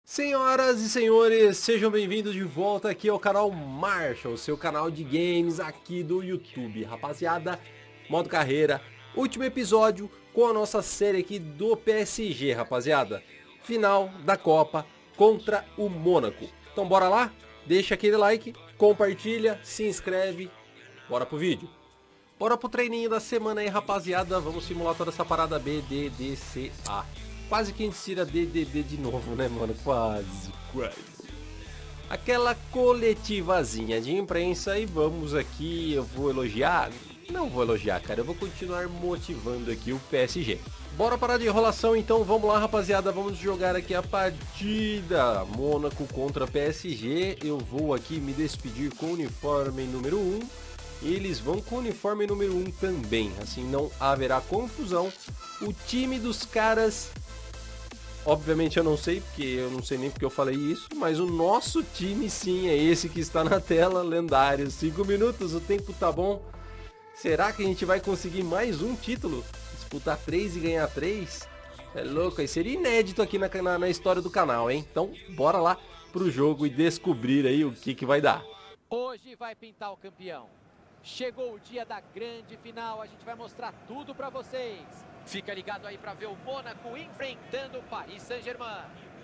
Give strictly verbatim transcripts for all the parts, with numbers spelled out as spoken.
Senhoras e senhores, sejam bem-vindos de volta aqui ao canal Marshall, seu canal de games aqui do YouTube. Rapaziada, modo carreira, último episódio com a nossa série aqui do P S G, rapaziada. Final da Copa contra o Mônaco. Então bora lá? Deixa aquele like, compartilha, se inscreve, bora pro vídeo. Bora pro treininho da semana aí, rapaziada. Vamos simular toda essa parada B, D, D, C, A. Quase que a gente tira D D D de novo, né, mano? Quase, quase. Aquela coletivazinha de imprensa e vamos aqui, eu vou elogiar? Não vou elogiar, cara, eu vou continuar motivando aqui o P S G. Bora parar de enrolação então, vamos lá, rapaziada, vamos jogar aqui a partida Mônaco contra P S G. Eu vou aqui me despedir com o uniforme número um. Eles vão com o uniforme número um também, assim não haverá confusão. O time dos caras... Obviamente eu não sei, porque eu não sei nem porque eu falei isso, mas o nosso time sim é esse que está na tela, lendário. cinco minutos, o tempo tá bom. Será que a gente vai conseguir mais um título? Disputar três e ganhar três? É louco, aí seria inédito aqui na, na, na história do canal, hein? Então bora lá pro jogo e descobrir aí o que, que vai dar. Hoje vai pintar o campeão. Chegou o dia da grande final, a gente vai mostrar tudo pra vocês. Fica ligado aí para ver o Mônaco enfrentando o Paris Saint-Germain.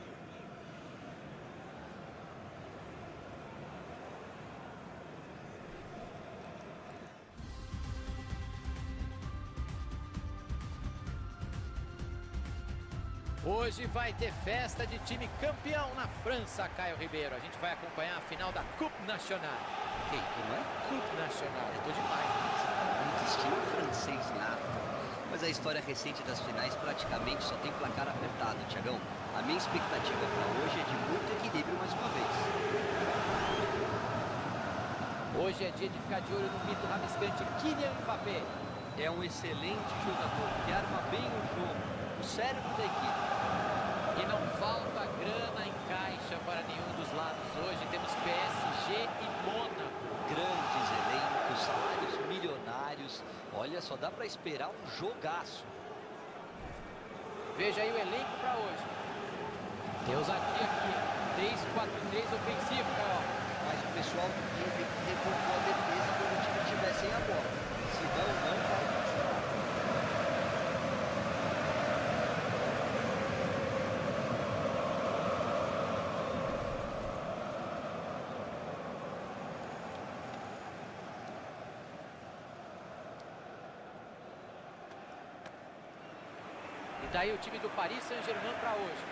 Hoje vai ter festa de time campeão na França, Caio Ribeiro. A gente vai acompanhar a final da Coupe Nationale. Que não é? Coupe Nationale, eu tô demais. Muito estilo francês lá. Mas a história recente das finais praticamente só tem placar apertado, Thiagão. A minha expectativa para hoje é de muito equilíbrio mais uma vez. Hoje é dia de ficar de olho no mito rabiscante Kylian Mbappé. É um excelente jogador que arma bem o jogo, o cérebro da equipe. E não falta grana em caixa para nenhum dos lados. Hoje temos P S G e Mônaco. Grandes elencos, salários milionários. Olha, só dá para esperar um jogaço. Veja aí o elenco para hoje. Tem ousadia aqui. três quatro três ofensivo, Carol. Mas o pessoal tem que reforçar a defesa quando o time tiver sem a bola. Senão não vai funcionar. E daí o time do Paris Saint-Germain para hoje.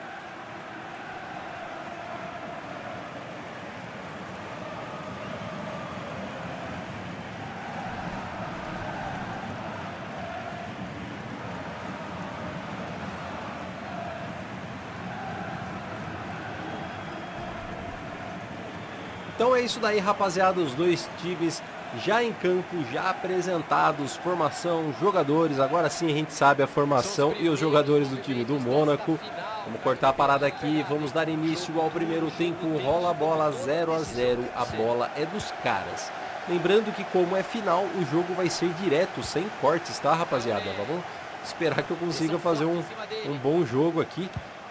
Então é isso daí, rapaziada, os dois times já em campo, já apresentados, formação, jogadores. Agora sim a gente sabe a formação e os jogadores do time do Mônaco. Vamos cortar a parada aqui, vamos dar início ao primeiro tempo. Rola a bola zero a zero, a bola é dos caras. Lembrando que como é final, o jogo vai ser direto, sem cortes, tá, rapaziada? Vamos esperar que eu consiga fazer um, um bom jogo aqui.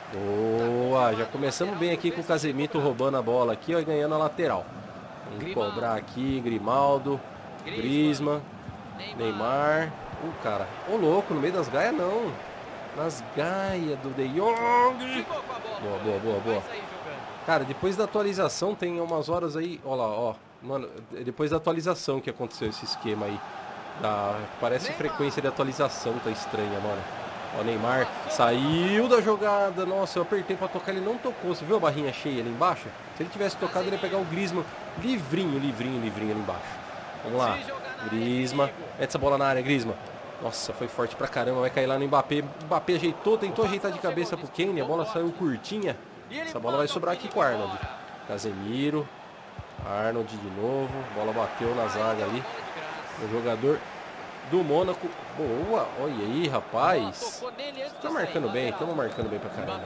Boa, já começamos bem aqui com o Casemiro roubando a bola aqui, ó, e ganhando a lateral. Vamos cobrar aqui, Grimaldo, Griezmann, Neymar. Uh, cara, ô louco, no meio das gaias não. Nas gaias do De Jong. Boa, boa, boa, boa. Cara, depois da atualização tem umas horas aí, ó lá, ó. Mano, depois da atualização que aconteceu esse esquema aí. Da, parece frequência de atualização, tá estranha, mano. Ó, Neymar saiu da jogada. Nossa, eu apertei pra tocar, ele não tocou. Você viu a barrinha cheia ali embaixo? Se ele tivesse tocado, ele ia pegar o Griezmann livrinho, livrinho, livrinho ali embaixo. Vamos lá, Griezmann. Mete essa bola na área, Griezmann. Nossa, foi forte pra caramba, vai cair lá no Mbappé. Mbappé ajeitou, tentou ajeitar de cabeça pro Kane. A bola saiu curtinha. Essa bola vai sobrar aqui com o Arnold. Casemiro. Arnold de novo. A bola bateu na zaga ali. O jogador do Mônaco. Boa, olha aí, rapaz. Tá marcando bem, estamos marcando bem pra caramba.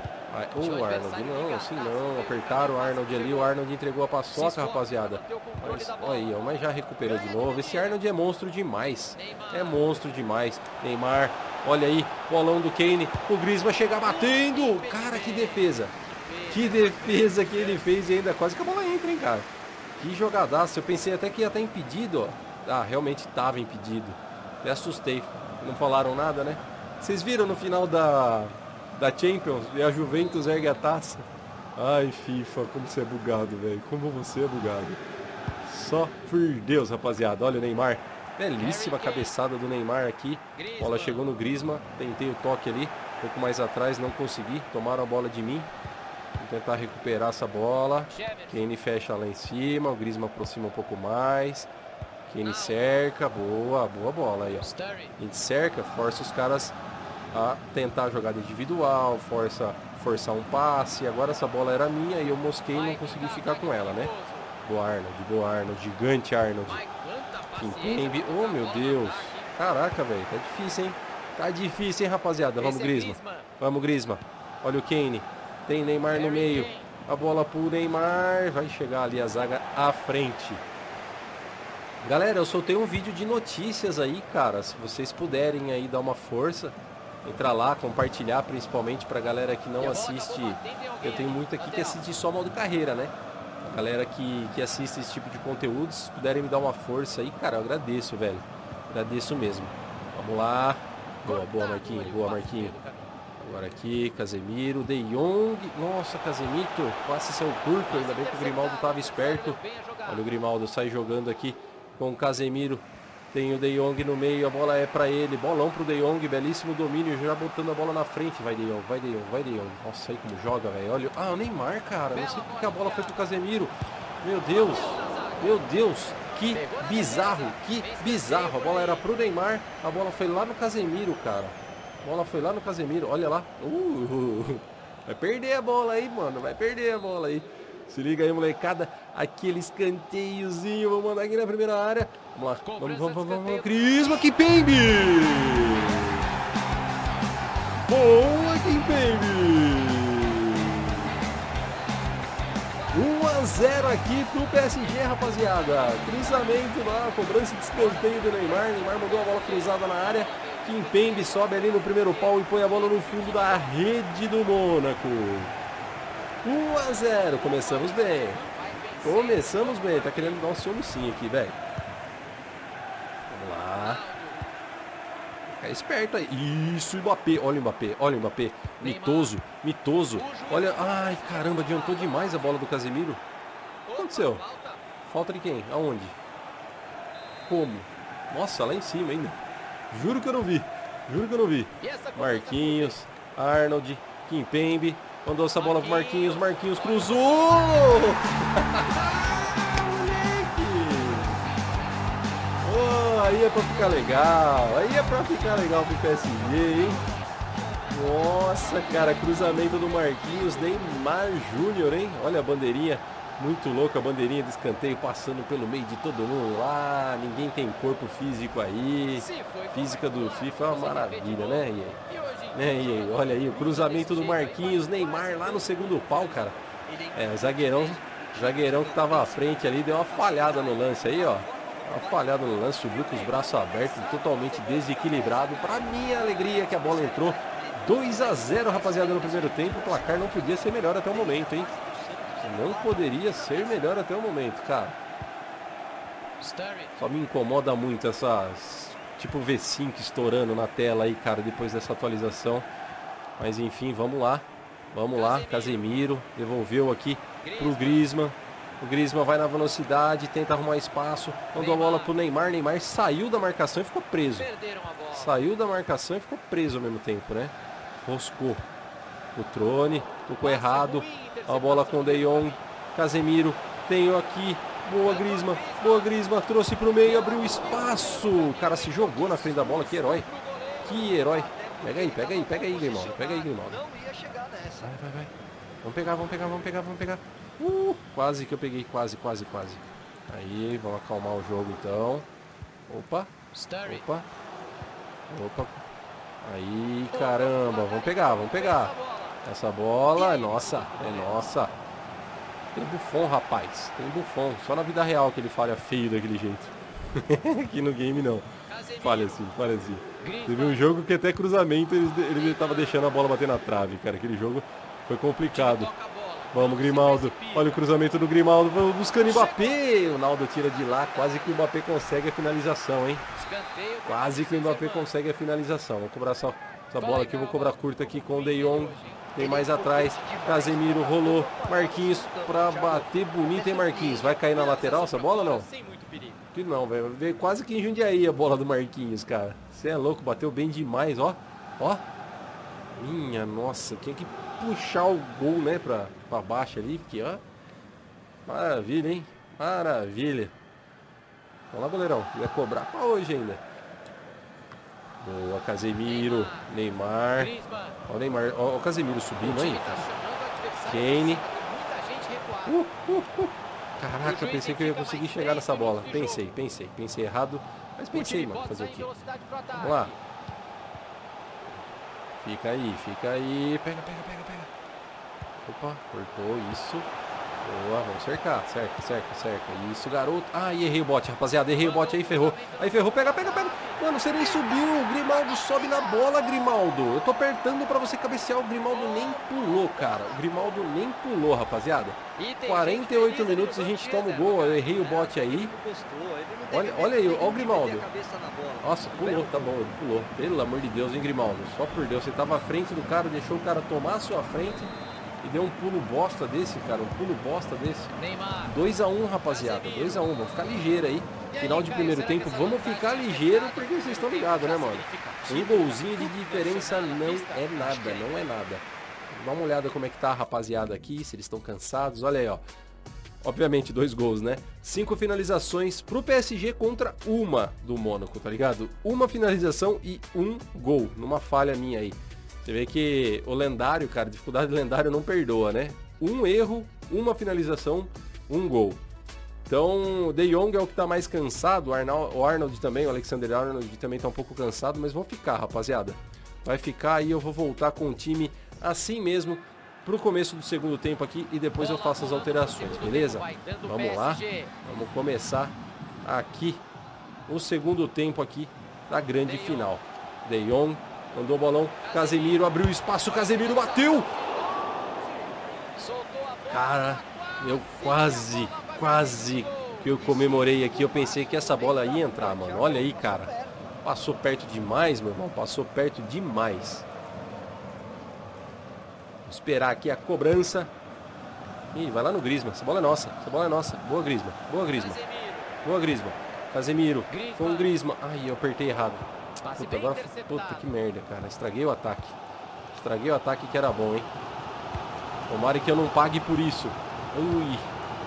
O oh, Arnold, não, assim não. Apertaram o Arnold ali, o Arnold entregou a paçoca, rapaziada. Mas, olha aí, ó, mas já recuperou de novo. Esse Arnold é monstro demais. É monstro demais. Neymar, olha aí, bolão do Kane. O Griezmann chega batendo. Cara, que defesa. Que defesa que ele fez e ainda quase que a bola entra, hein, cara. Que jogadaço. Eu pensei até que ia estar impedido, ó. Ah, realmente estava impedido. Até assustei. Não falaram nada, né? Vocês viram no final da, da Champions e a Juventus ergue a taça? Ai, FIFA, como você é bugado, velho. Como você é bugado. Só por Deus, rapaziada. Olha o Neymar. Belíssima cabeçada do Neymar aqui. Bola chegou no Griezmann. Tentei o toque ali. Um pouco mais atrás, não consegui. Tomaram a bola de mim. Vou tentar recuperar essa bola. Kane fecha lá em cima. O Griezmann aproxima um pouco mais. Kane cerca. Boa, boa bola aí, ó. A gente cerca, força os caras a tentar jogada individual. Força, forçar um passe. Agora essa bola era minha e eu mosquei e não consegui ficar com ela, né? Boa Arnold, boa Arnold. Gigante Arnold. Kimpembe. Oh, meu Deus. Caraca, velho. Tá difícil, hein? Tá difícil, hein, rapaziada. Vamos, Griezmann. Vamos, Griezmann. Olha o Kane. Tem Neymar no meio. A bola pro Neymar. Vai chegar ali a zaga à frente. Galera, eu soltei um vídeo de notícias aí, cara. Se vocês puderem aí dar uma força, entrar lá, compartilhar, principalmente pra galera que não assiste. Eu tenho muito aqui que assiste só modo carreira, né? A galera que, que assiste esse tipo de conteúdo, se puderem me dar uma força aí, cara, eu agradeço, velho. Agradeço mesmo. Vamos lá. Boa, boa, Marquinhos. Boa, Marquinhos. Agora aqui, Casemiro, De Jong. Nossa, Casemito. Passe seu curto. Ainda bem que o Grimaldo estava esperto. Olha o Grimaldo, sai jogando aqui com o Casemiro. Tem o De Jong no meio. A bola é para ele. Bolão pro De Jong. Belíssimo domínio. Já botando a bola na frente. Vai, De Jong. Vai, De Jong. Vai, De Jong. Nossa, aí como joga, velho. Olha. Ah, o Neymar, cara. Não sei porque a bola foi pro Casemiro. Meu Deus. Meu Deus. Que bizarro. Que bizarro. A bola era pro Neymar. A bola foi lá no Casemiro, cara. A bola foi lá no Casemiro, olha lá. Uh, vai perder a bola aí, mano. Vai perder a bola aí. Se liga aí, molecada. Aquele escanteiozinho. Vamos mandar aqui na primeira área. Vamos lá. Vamos, vamos, vamos, vamos. Griezmann, Kimpembe. Boa, Kimpembe. um a zero aqui pro P S G, rapaziada. Cruzamento lá, cobrança de escanteio do Neymar. Neymar mandou a bola cruzada na área. Kimpembe sobe ali no primeiro pau e põe a bola no fundo da rede do Mônaco. um a zero. Começamos bem. Começamos bem. Tá querendo dar um solucinho aqui, velho. Vamos lá. Fica esperto aí. Isso, Mbappé. Olha o Mbappé. Olha o Mbappé. Mitoso. Mitoso. Olha. Ai, caramba. Adiantou demais a bola do Casemiro. O que aconteceu? Falta de quem? Aonde? Como? Nossa, lá em cima ainda. Juro que eu não vi. Juro que eu não vi. Marquinhos. Arnold. Kimpembe. Mandou essa bola pro Marquinhos. Marquinhos cruzou. Moleque. Oh, aí é pra ficar legal. Aí é pra ficar legal pro P S G, hein? Nossa, cara. Cruzamento do Marquinhos. Neymar Júnior, hein? Olha a bandeirinha. Muito louca a bandeirinha de escanteio passando pelo meio de todo mundo lá. Ninguém tem corpo físico aí. Física do FIFA é uma maravilha, né? E aí? Né? E aí? Olha aí o cruzamento do Marquinhos. Neymar lá no segundo pau, cara. É, zagueirão, zagueirão que tava à frente ali deu uma falhada no lance aí, ó. Uma falhada no lance, subiu com os braços abertos, totalmente desequilibrado. Pra minha alegria que a bola entrou. dois a zero, rapaziada, no primeiro tempo. O placar não podia ser melhor até o momento, hein? Não poderia ser melhor até o momento, cara. Só me incomoda muito essas... Tipo V cinco estourando na tela aí, cara, depois dessa atualização. Mas enfim, vamos lá. Vamos lá, Casemiro. Devolveu aqui pro Griezmann. O Griezmann vai na velocidade, tenta arrumar espaço. Mandou a bola pro Neymar. Neymar saiu da marcação e ficou preso. Saiu da marcação e ficou preso ao mesmo tempo, né? Roscou. O Trone, tocou errado. A bola com o De Jong. Casemiro, tenho aqui. Boa, Griezmann. Boa, Griezmann. Trouxe pro meio, abriu espaço. O cara se jogou na frente da bola. Que herói. Que herói. Pega aí, pega aí, pega aí, Grimaldo. Pega aí, Grimaldo. Vai, vai, vai. Vamos pegar, vamos pegar, vamos pegar, vamos pegar. Uh, quase que eu peguei, quase, quase, quase. Aí, vamos acalmar o jogo então. Opa. Opa. Opa. Aí, caramba. Vamos pegar, vamos pegar. Essa bola é nossa, é nossa. Tem Buffon, rapaz. Tem Buffon. Só na vida real que ele falha feio daquele jeito. Aqui no game não. Falha assim, falha assim. Teve um jogo que até cruzamento ele, ele tava deixando a bola bater na trave, cara. Aquele jogo foi complicado. Vamos, Grimaldo. Olha o cruzamento do Grimaldo. Vamos buscando o Mbappé. O Naldo tira de lá. Quase que o Mbappé consegue a finalização, hein? Quase que o Mbappé consegue a finalização. Vou cobrar essa, essa bola aqui. Vou cobrar curta aqui com o De Jong. Tem mais atrás. Casemiro rolou. Marquinhos pra bater bonito, hein, Marquinhos? Vai cair na lateral essa bola ou não? Que não, velho. Veio quase que em Jundiaí a bola do Marquinhos, cara. Você é louco. Bateu bem demais, ó. Ó. Minha nossa. Tinha que puxar o gol, né, pra, pra baixo ali. Porque, ó. Maravilha, hein? Maravilha. Vamos lá, goleirão. Vai cobrar pra hoje ainda. Boa, Casemiro. Neymar. Ó o Neymar. Ó o Casemiro subindo aí. Kane. Uh, uh, uh. Caraca, pensei que eu ia conseguir chegar nessa bola. Pensei, pensei. Pensei errado. Mas pensei, mano. Fazer o quê? Vamos lá. Fica aí, fica aí. Pega, pega, pega, pega. Opa, cortou isso. Boa, vamos cercar. Cerca, cerca, cerca. Isso, garoto. Ah, e errei o bote, rapaziada. Errei o bote aí, ferrou. Aí ferrou, pega, pega, pega. Mano, você nem subiu. O Grimaldo sobe na bola, Grimaldo. Eu tô apertando pra você cabecear. O Grimaldo nem pulou, cara. O Grimaldo nem pulou, rapaziada. quarenta e oito minutos e a gente toma o gol. Eu errei o bote aí. Olha, olha aí, olha o Grimaldo. Nossa, pulou, tá bom, ele pulou. Pelo amor de Deus, hein, Grimaldo. Só por Deus, você tava à frente do cara, deixou o cara tomar a sua frente. E deu um pulo bosta desse, cara. Um pulo bosta desse. dois a um, rapaziada. dois a um. Vamos ficar ligeiro aí. Final de primeiro tempo. Vamos ficar ligeiro porque vocês estão ligados, né, mano? Um golzinho de diferença não é nada. Não é nada. Dá uma olhada como é que tá a rapaziada aqui. Se eles estão cansados. Olha aí, ó. Obviamente, dois gols, né? Cinco finalizações pro P S G contra uma do Mônaco, tá ligado? Uma finalização e um gol. Numa falha minha aí. Você vê que o lendário, cara, dificuldade lendário não perdoa, né? Um erro, uma finalização, um gol. Então, o De Jong é o que tá mais cansado, o Arnold, o Arnold também, o Alexander Arnold também tá um pouco cansado, mas vão ficar, rapaziada. Vai ficar aí, eu vou voltar com o time assim mesmo pro começo do segundo tempo aqui e depois eu faço as alterações, beleza? Vamos lá, vamos começar aqui o segundo tempo aqui da grande final. De Jong. Mandou o bolão, Casemiro abriu espaço, Casemiro bateu! Cara, eu quase, quase que eu comemorei aqui, eu pensei que essa bola ia entrar, mano. Olha aí, cara. Passou perto demais, meu irmão, passou perto demais. Vou esperar aqui a cobrança. Ih, vai lá no Griezmann, essa bola é nossa, essa bola é nossa. Boa, Griezmann, boa, Griezmann. Boa, Griezmann. Casemiro, com o Griezmann. Ai, eu apertei errado. Puta, agora, puta que merda, cara. Estraguei o ataque. Estraguei o ataque que era bom, hein. Tomara que eu não pague por isso. Ui.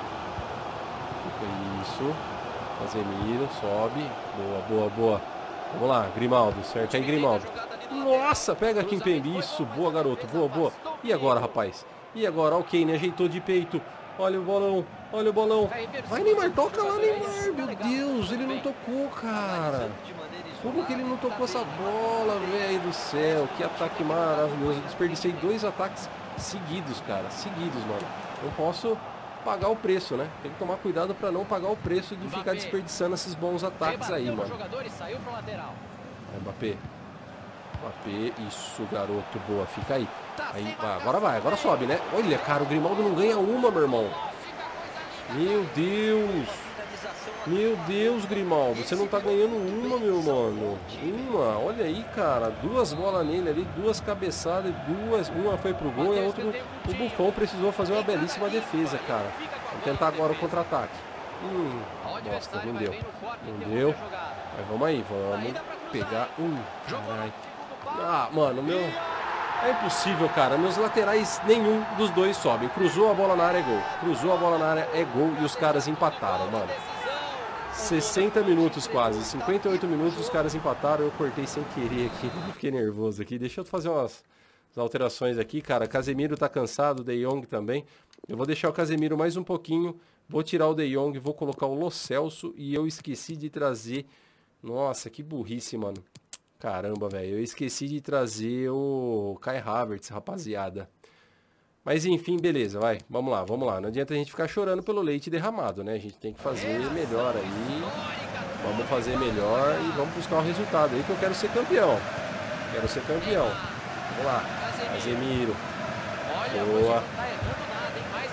Isso. Casemiro, sobe. Boa, boa, boa. Vamos lá, Grimaldo. Certo aí, Grimaldo. Nossa, pega aqui em Pembe. Isso, boa, garoto. Boa, boa. E agora, rapaz? E agora? O Kane ajeitou de peito. Olha o bolão. Olha o bolão. Vai, Neymar. Toca lá, Neymar. Meu Deus, ele não tocou, cara. Como que ele não tocou essa bola, velho do céu? Que ataque maravilhoso. Desperdicei dois ataques seguidos, cara. Seguidos, mano. Não posso pagar o preço, né? Tem que tomar cuidado pra não pagar o preço de ficar desperdiçando esses bons ataques aí, mano. Mbappé. Mbappé. Isso, garoto. Boa. Fica aí. Aí, agora vai. Agora sobe, né? Olha, cara. O Grimaldo não ganha uma, meu irmão. Meu Deus. Meu Deus, Grimaldo, você não tá ganhando uma, meu mano. Uma, olha aí, cara. Duas bolas nele ali, duas cabeçadas, duas. Uma foi pro gol e a outra o Buffon precisou fazer uma belíssima defesa, cara. Vamos tentar agora o contra-ataque. Hum, bosta, não deu. Não deu. Mas vamos aí, vamos pegar. Hum, caralho. Ah, mano, meu. É impossível, cara. Meus laterais, nenhum dos dois sobem. Cruzou a bola na área, é gol. Cruzou a bola na área, é gol. E os caras empataram, mano. sessenta minutos quase, cinquenta e oito minutos os caras empataram, eu cortei sem querer aqui, fiquei nervoso aqui. Deixa eu fazer umas, umas alterações aqui, cara. Casemiro tá cansado, De Jong também. Eu vou deixar o Casemiro mais um pouquinho, vou tirar o De Jong, vou colocar o Lo Celso e eu esqueci de trazer... Nossa, que burrice, mano. Caramba, velho, eu esqueci de trazer o Kai Havertz, rapaziada. Mas enfim, beleza, vai, vamos lá, vamos lá. Não adianta a gente ficar chorando pelo leite derramado, né? A gente tem que fazer melhor aí. Vamos fazer melhor e vamos buscar o resultado aí que eu quero ser campeão. Quero ser campeão. Vamos lá. Casemiro. Boa.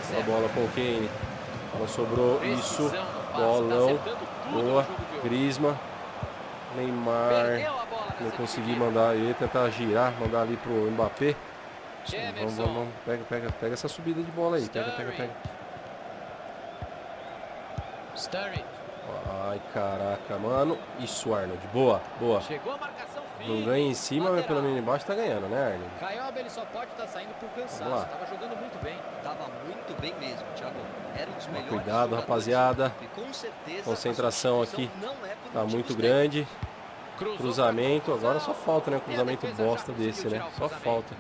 A bola com o Kane. Ela sobrou. Isso. Bolão. Boa. Griezmann. Neymar. Não consegui mandar. Eu ia tentar girar. Mandar ali pro Mbappé. Vamos, vamos, vamos. Pega, pega, pega essa subida de bola aí. Pega, pega, pega. Ai, caraca, mano. Isso, Arnold. Boa, boa. Não ganha em cima, mas pelo menos embaixo tá ganhando, né, Arnold? Caioba, ele só pode estar saindo por cansaço. Tava jogando muito bem. Tava muito bem mesmo, Thiago. Era um dos melhores. Cuidado, rapaziada. Concentração aqui tá muito grande. Cruzamento. Agora só falta, né? Cruzamento bosta desse, né? Só falta.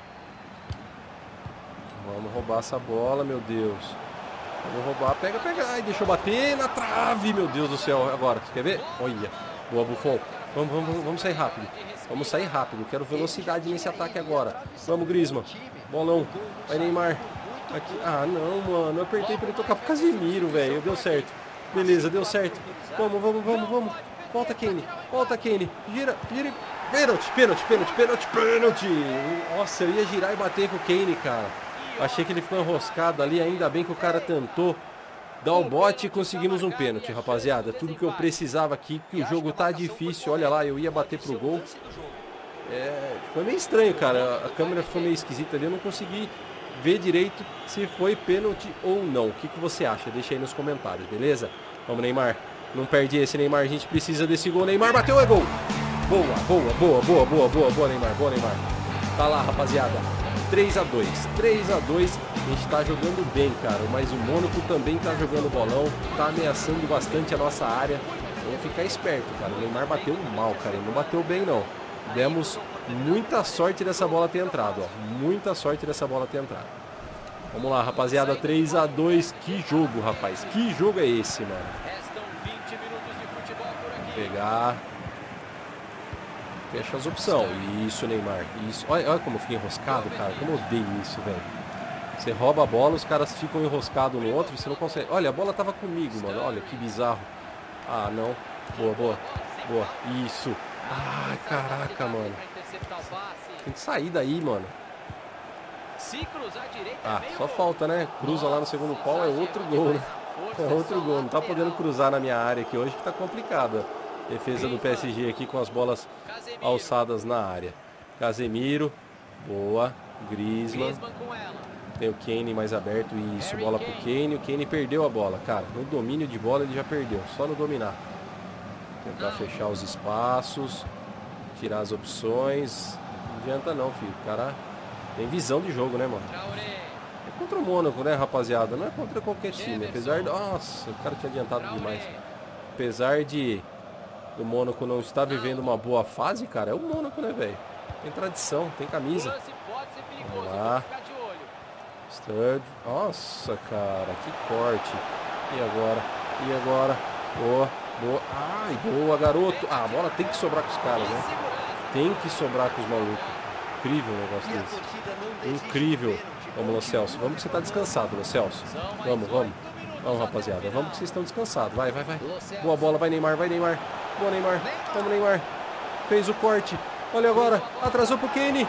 Vamos roubar essa bola, meu Deus. Vamos roubar. Pega, pega. Ai, deixa eu bater na trave, meu Deus do céu. Agora, você quer ver? Olha. Boa, Buffon. Vamos, vamos, vamos sair rápido. Vamos sair rápido. Quero velocidade nesse ataque agora. Vamos, Griezmann. Bolão. Vai, Neymar. Aqui. Ah, não, mano. Eu apertei pra ele tocar pro Casemiro, velho. Deu certo. Beleza, deu certo. Vamos, vamos, vamos, vamos. Volta, Kane. Volta, Kane. Gira, gira. Pênalti, pênalti, pênalti, pênalti, pênalti. Nossa, eu ia girar e bater com o Kane, cara. Achei que ele ficou enroscado ali. Ainda bem que o cara tentou dar o bote e conseguimos um pênalti, rapaziada. Tudo que eu precisava aqui, que o jogo tá difícil. Olha lá, eu ia bater pro gol. É, foi meio estranho, cara. A câmera ficou meio esquisita ali. Eu não consegui ver direito se foi pênalti ou não. O que, que você acha? Deixa aí nos comentários, beleza? Vamos, Neymar. Não perde esse, Neymar. A gente precisa desse gol. Neymar bateu, é gol. Boa, boa, boa, boa, boa, boa, boa, Neymar. Boa, Neymar. Tá lá, rapaziada. três a dois. três a dois. A gente tá jogando bem, cara. Mas o Mônaco também tá jogando bolão. Tá ameaçando bastante a nossa área. Vamos ficar esperto, cara. O Neymar bateu mal, cara. Ele não bateu bem, não. Demos muita sorte dessa bola ter entrado, ó. Muita sorte dessa bola ter entrado. Vamos lá, rapaziada. três a dois. Que jogo, rapaz. Que jogo é esse, mano? Vou pegar. Fecha as opções. Isso, Neymar. Isso. Olha, olha como eu fiquei enroscado, cara. Como eu odeio isso, velho. Você rouba a bola, os caras ficam enroscados no outro, você não consegue. Olha, a bola tava comigo, mano. Olha, que bizarro. Ah, não. Boa, boa. Boa. Isso. Ai, caraca, mano. Tem que sair daí, mano. Ah, só falta, né? Cruza lá no segundo pau, é outro gol, né? É outro gol. Não tá podendo cruzar na minha área aqui hoje, que tá complicada. Defesa do P S G aqui com as bolas alçadas na área. Casemiro. Boa. Griezmann. Tem o Kane mais aberto. Isso, bola pro Kane. O Kane perdeu a bola, cara. No domínio de bola ele já perdeu. Só no dominar. Tentar fechar os espaços. Tirar as opções. Não adianta não, filho. O cara tem visão de jogo, né, mano? É contra o Mônaco, né, rapaziada? Não é contra qualquer time. Apesar de... Nossa, o cara tinha adiantado demais. Apesar de o Mônaco não estar vivendo uma boa fase, cara, é o Mônaco, né, velho? Tem tradição, tem camisa. Vamos lá. Sturridge. Nossa, cara, que corte. E agora? E agora? Boa, boa. Ai, boa, garoto. Ah, a bola tem que sobrar com os caras, né? Tem que sobrar com os malucos. Incrível o negócio desse. Incrível. Vamos, Lo Celso. Vamos que você tá descansado, Lo Celso. Vamos, vamos. Vamos, rapaziada. Vamos que vocês estão descansados. Vai, vai, vai. Boa bola. Vai, Neymar. Vai, Neymar. Boa, Neymar. Vamos, Neymar. Fez o corte. Olha agora. Atrasou pro Kane.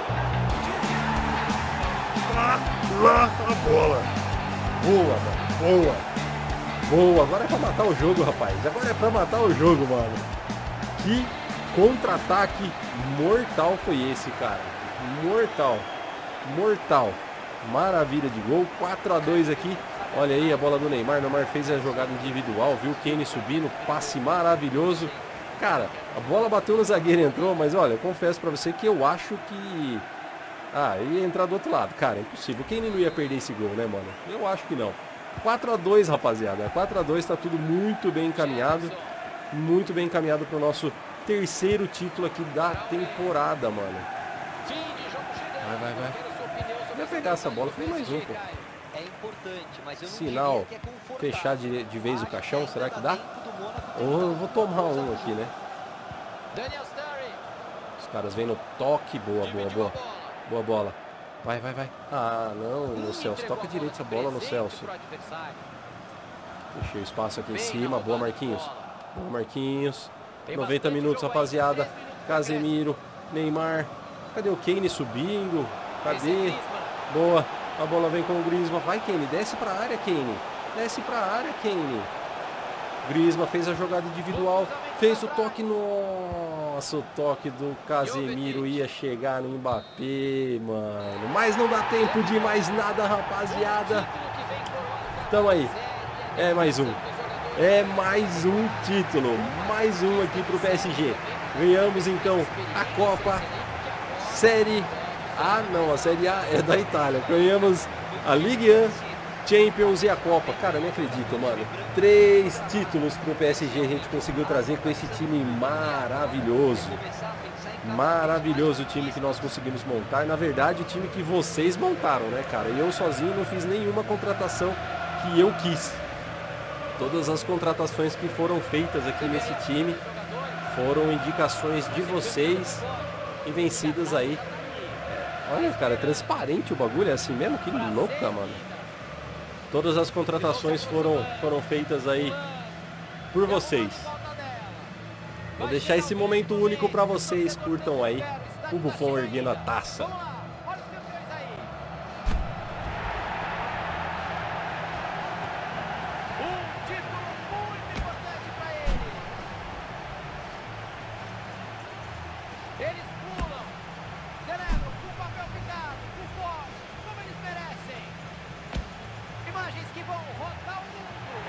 Lá, lá a bola. Boa, mano. Boa. Boa. Agora é pra matar o jogo, rapaz. Agora é pra matar o jogo, mano. Que contra-ataque mortal foi esse, cara. Mortal. Mortal. Maravilha de gol. quatro a dois aqui. Olha aí a bola do Neymar. O Neymar fez a jogada individual. Viu o Kane subindo. Passe maravilhoso. Cara, a bola bateu no zagueiro e entrou. Mas olha, eu confesso pra você que eu acho que... Ah, ia entrar do outro lado. Cara, é impossível. O Kane não ia perder esse gol, né, mano? Eu acho que não. quatro a dois, rapaziada. quatro a dois, tá tudo muito bem encaminhado. Muito bem encaminhado pro nosso terceiro título aqui da temporada, mano. Vai, vai, vai. Eu ia pegar essa bola. Foi mais um, pô. Sinal. Fechar de, de vez o caixão. Será que dá? Ou eu vou tomar um aqui, né? Os caras vêm no toque. Boa, boa, boa. Boa bola. Vai, vai, vai. Ah, não, no Celso. Toca direito essa bola no Celso. Deixei o espaço aqui em cima. Boa, Marquinhos. Boa, Marquinhos. noventa minutos, rapaziada. Casemiro. Neymar. Cadê o Kane subindo? Cadê? Boa. A bola vem com o Griezmann. Vai, Kane. Desce para a área, Kane. Desce para a área, Kane. Griezmann fez a jogada individual. Fez o toque. Nossa, o toque do Casemiro ia chegar no Mbappé, mano. Mas não dá tempo de mais nada, rapaziada. Tamo aí. É mais um. É mais um título. Mais um aqui pro P S G. Ganhamos então a Copa. Série A, não, a Série A é da Itália. Ganhamos a Ligue um, Champions e a Copa. Cara, eu nem acredito, mano. Três títulos pro P S G a gente conseguiu trazer com esse time maravilhoso. Maravilhoso o time que nós conseguimos montar. E, na verdade, o time que vocês montaram, né, cara? E eu sozinho não fiz nenhuma contratação que eu quis. Todas as contratações que foram feitas aqui nesse time foram indicações de vocês e vencidas aí. É, olha, cara, é transparente o bagulho, é assim mesmo? Que louca, mano. Todas as contratações foram, foram feitas aí por vocês. Vou deixar esse momento único para vocês. Curtam aí o Buffon erguendo a taça. Eles pulam, celebram com o papel picado, com forte, como eles merecem. Imagens que vão rodar o mundo.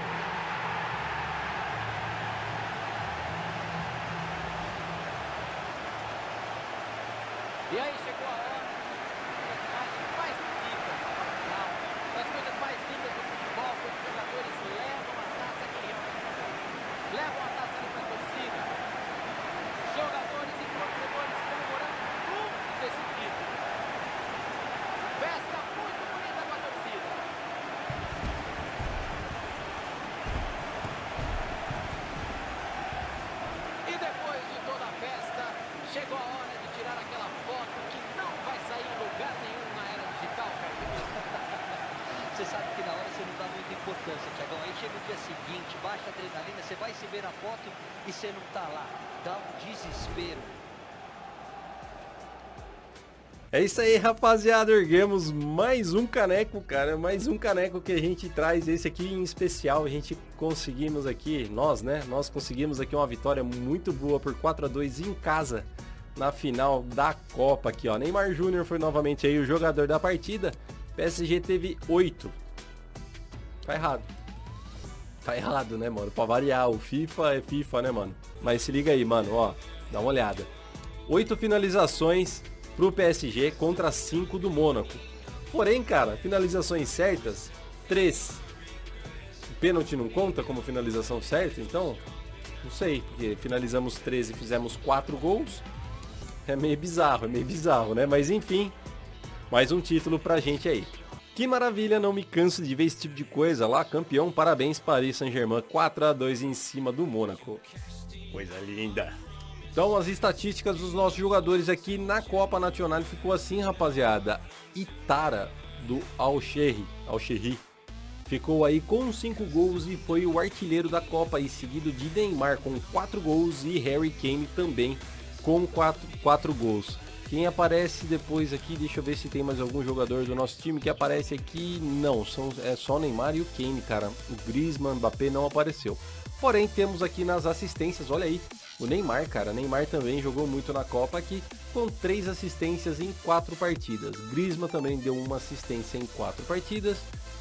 E aí chegou a hora das mais bonitas da final, das coisas mais lindas do futebol, quando os jogadores levam a taça que realmente levam a taça ali para a torcida. Jogadores e torcedores comemorando juntos esse título. Festa muito bonita com a torcida. E depois de toda a festa, chegou a hora de tirar aquela foto que não vai sair em lugar nenhum na era digital, Carlinhos. Você sabe que na hora você não dá muita importância, Thiagão. Aí chega o dia seguinte, baixa a adrenalina, você vai se ver na foto e você não tá lá. Dá um desespero. É isso aí, rapaziada. Erguemos mais um caneco, cara. Mais um caneco que a gente traz. Esse aqui em especial. A gente conseguimos aqui, nós, né? Nós conseguimos aqui uma vitória muito boa por quatro a dois em casa. Na final da Copa aqui, ó. Neymar Júnior foi novamente aí o jogador da partida. P S G teve oito. Tá errado. Tá errado, né, mano? Pra variar, o FIFA é FIFA, né, mano? Mas se liga aí, mano, ó. Dá uma olhada. Oito finalizações pro P S G contra cinco do Mônaco. Porém, cara, finalizações certas, três. O pênalti não conta como finalização certa, então... Não sei, porque finalizamos três e fizemos quatro gols. É meio bizarro, é meio bizarro, né? Mas enfim, mais um título pra gente aí. Que maravilha, não me canso de ver esse tipo de coisa lá. Campeão, parabéns Paris Saint-Germain, quatro a dois em cima do Mônaco. Coisa linda. Então as estatísticas dos nossos jogadores aqui na Copa Nacional ficou assim, rapaziada. Itara, do Al-Shehri, Al-Shehri, ficou aí com cinco gols e foi o artilheiro da Copa, e seguido de Neymar com quatro gols e Harry Kane também com quatro gols. Quem aparece depois aqui, deixa eu ver se tem mais algum jogador do nosso time que aparece aqui. Não, são, é só o Neymar e o Kane, cara. O Griezmann, Mbappé não apareceu. Porém, temos aqui nas assistências, olha aí, o Neymar, cara. Neymar também jogou muito na Copa aqui, com três assistências em quatro partidas. Griezmann também deu uma assistência em quatro partidas.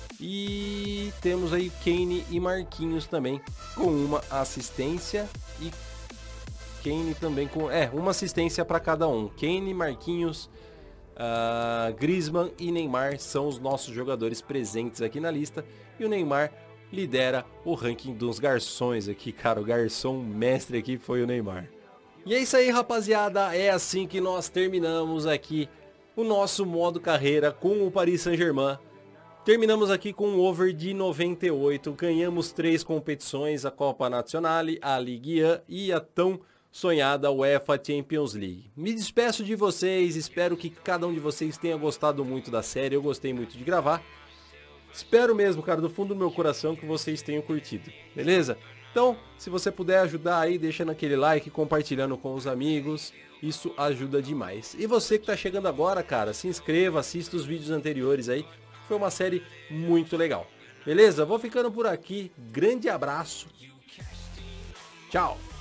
E temos aí Kane e Marquinhos também, com uma assistência e Kane também com... É, uma assistência para cada um. Kane, Marquinhos, uh, Griezmann e Neymar são os nossos jogadores presentes aqui na lista. E o Neymar lidera o ranking dos garçons aqui, cara. O garçom mestre aqui foi o Neymar. E é isso aí, rapaziada. É assim que nós terminamos aqui o nosso modo carreira com o Paris Saint-Germain. Terminamos aqui com um over de noventa e oito. Ganhamos três competições, a Copa Nacional, a Ligue um e a tão sonhada UEFA Champions League. Me despeço de vocês, espero que cada um de vocês tenha gostado muito da série, eu gostei muito de gravar. Espero mesmo, cara, do fundo do meu coração que vocês tenham curtido, beleza? Então, se você puder ajudar aí, deixando aquele like, compartilhando com os amigos, isso ajuda demais. E você que tá chegando agora, cara, se inscreva, assista os vídeos anteriores aí, foi uma série muito legal. Beleza? Vou ficando por aqui. Grande abraço. Tchau.